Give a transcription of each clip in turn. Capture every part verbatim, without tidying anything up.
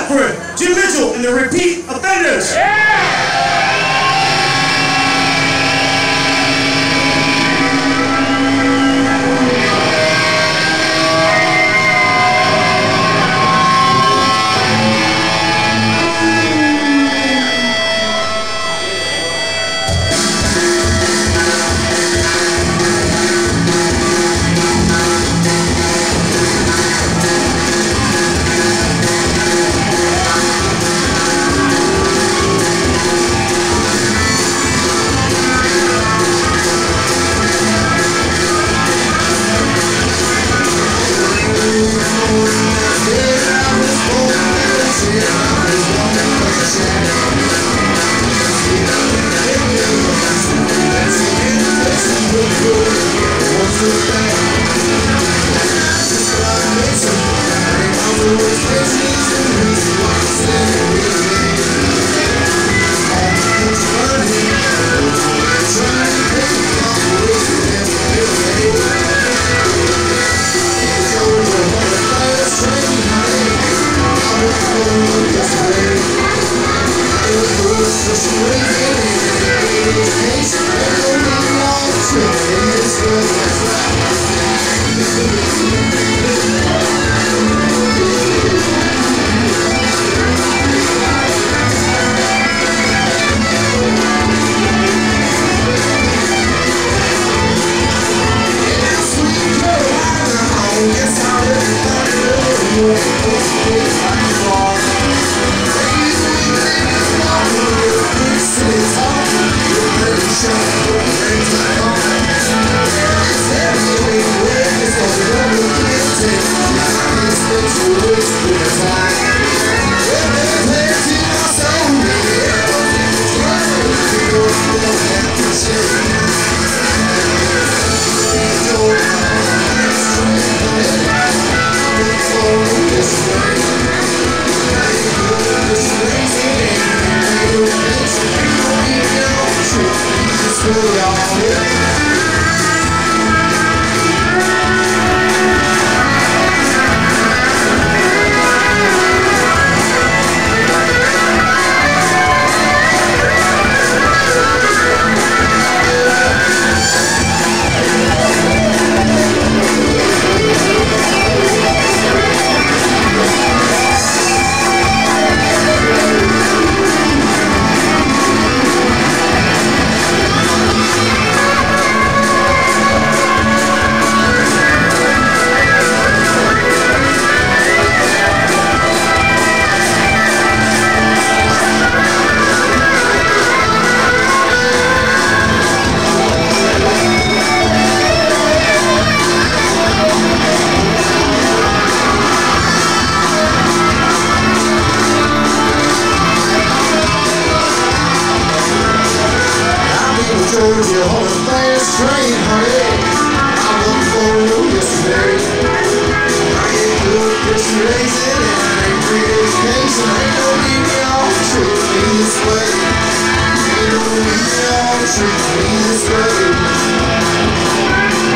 up for Jim Mitchell and the Repeat Offenders. You're on the fast train, honey. I look for you yesterday. I ain't good, but you're lazy, and I ain't free education. I ain't gonna leave me on the treat me this way. You ain't gonna leave me on the treat me this way.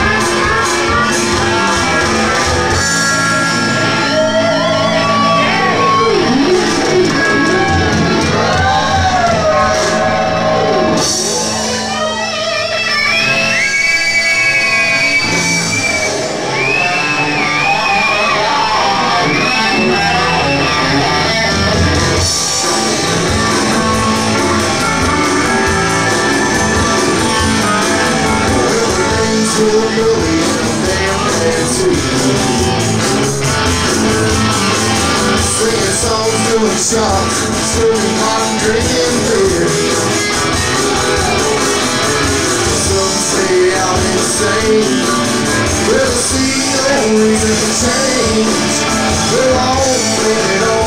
Singing songs, doing shots, smoking pot and drinking beer. Some say I'm insane, but I see the reason to change. We're all living on